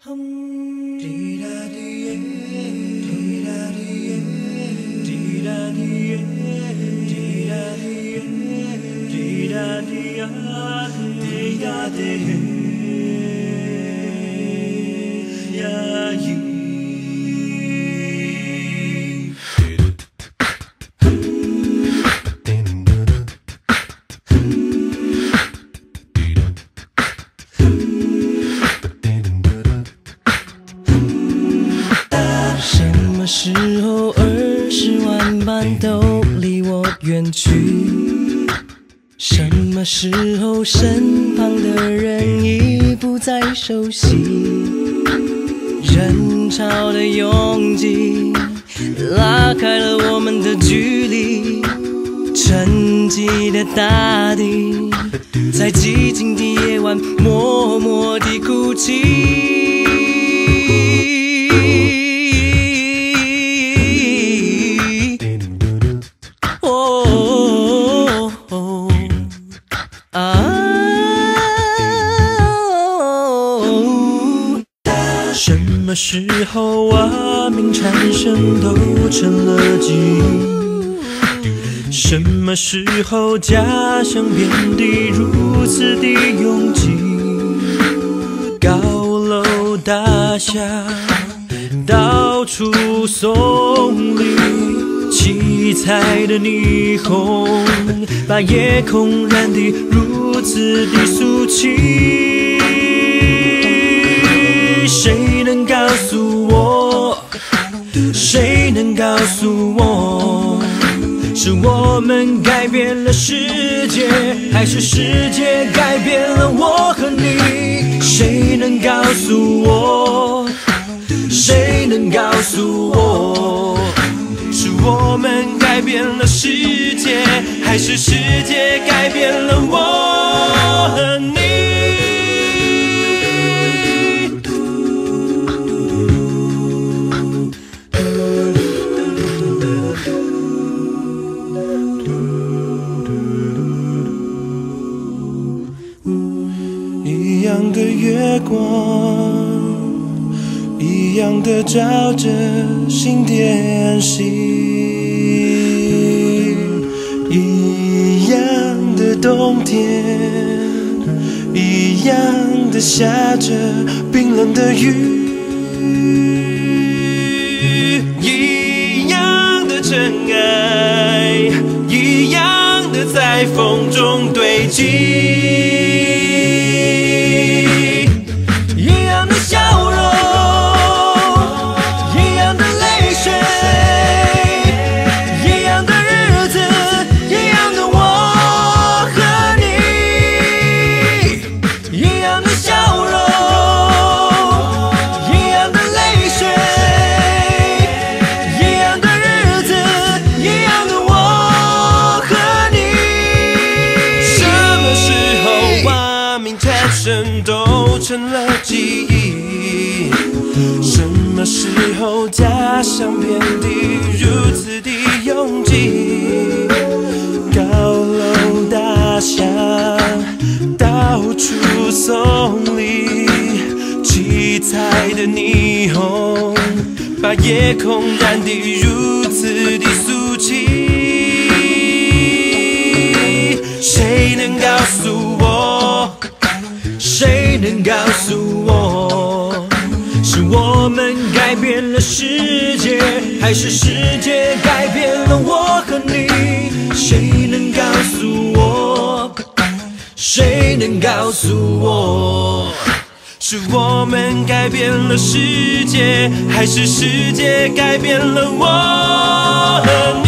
什么时候20万般都离我远去？什么时候身旁的人已不再熟悉？人潮的拥挤拉开了我们的距离，沉寂的大地在寂静的夜晚默默地哭泣。 什么时候蛙鸣蝉声都成了记忆？什么时候家乡遍地如此的拥挤？高楼大厦，到处松林，七彩的霓虹把夜空染得如此的俗气。谁能告诉我？谁能告诉我？是我们改变了世界，还是世界改变了我和你？谁能告诉我？谁能告诉我？是我们改变了世界，还是世界改变了我和你？一样的月光，一样的照着心电心，一样的冬天，一样的下着冰冷的雨，一样的真爱，一样的在风中堆积。都成了记忆。什么时候家乡遍地如此的拥挤？高楼大厦，到处松林，七彩的霓虹把夜空染得如此的俗气。谁能告诉我？谁能告诉我？是我们改变了世界，还是世界改变了我和你？谁能告诉我？谁能告诉我？是我们改变了世界，还是世界改变了我和你？